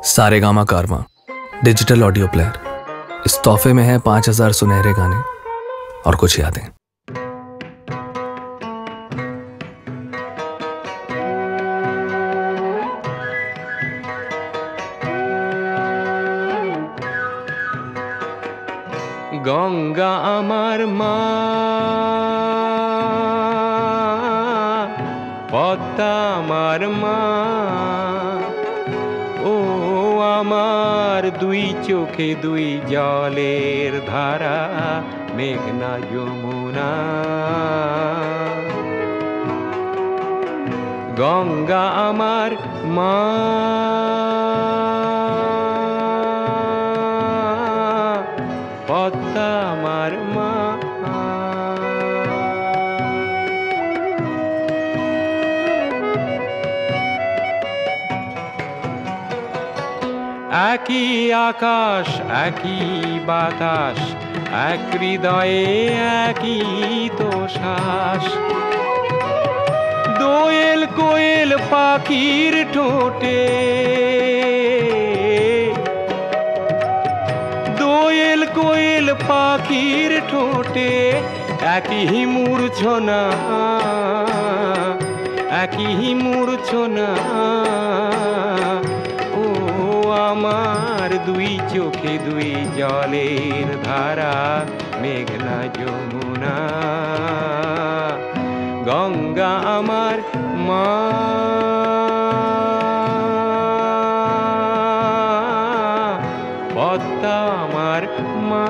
सारेगामा कारवां digital audio player. इस तोहफे में है 5000 सुनहरे गाने और कुछ यादें। गंगा आमार मा, पद्मा आमार मा, ओ आमार दुई चोखे दुई जलेर धारा, मेघना यमुना। गंगा आमार मा, पद्मा आमार मा। একই আকাশ একই বাতাস, এক হৃদয়ে একই তো শ্বাস। দোয়েল কোয়েল পাখির ঠোঁটে, দোয়েল কোয়েল পাখির ঠোঁটে একই মূর্ছনা, একই মূর্ছনা। ও আমার দুই চোখে দুই জলের ধারা, মেঘনা যমুনা। গঙ্গা আমার মা, পদ্মা আমার মা।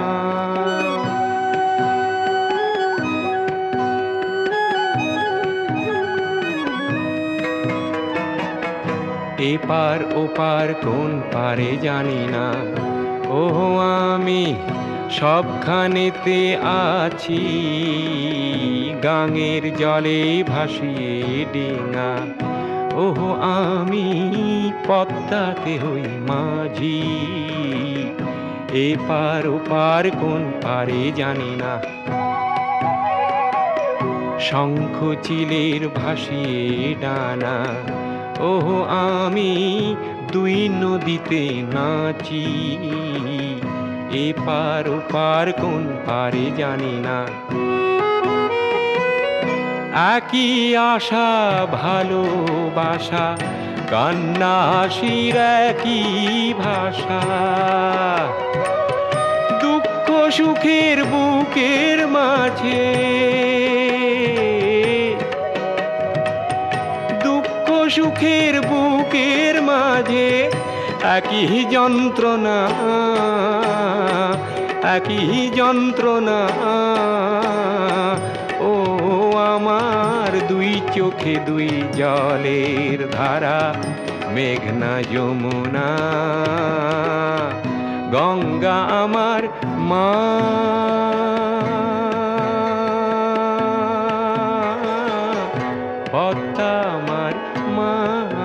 এপার ওপার কোন পারে জানি না, ও আমি সবখানেতে আছি। গাঙের জলে ভাসিয়ে ডিঙা, ও আমি পদ্মাতে হই মাঝি। এপার ওপার কোন পারে জানি না, শঙ্খ চিলের ভাসিয়ে ডানা, ও আমি দুই নদীতে নাচি। এপার ওপার কোন পারে জানি না, একই আশা ভালোবাসা, কান্না হাসির একই ভাষা। দুঃখ সুখের বুকের মাঝে, দুঃখ সুখের বুকের মাঝে একই যন্ত্রণা, একই যন্ত্রণা। ও আমার দুই চোখে দুই জলের ধারা, মেঘনা যমুনা। গঙ্গা আমার মা, পদ্মা আমার মা।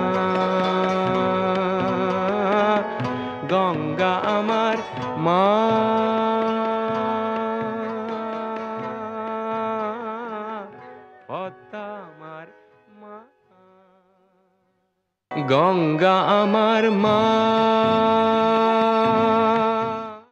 গঙ্গা আমার মা, পদ্মা আমার মা। গঙ্গা আমার মা।